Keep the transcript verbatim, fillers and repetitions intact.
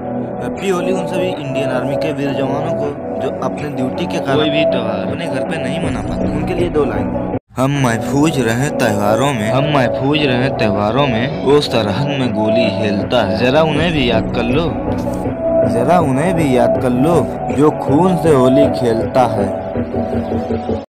Happy Holi उन सभी Indian army के वीर जवानों को जो अपने ड्यूटी के कारण कोई भी त्योहार अपने घर पे नहीं मना पाते, उनके लिए दो लाइन। हम महफूज रहे त्योहारों में, हम महफूज रहे त्योहारों में, वो सरहद में गोली हिलता है, जरा उन्हें भी याद कर लो, जरा उन्हें भी याद कर लो जो खून से होली खेलता है।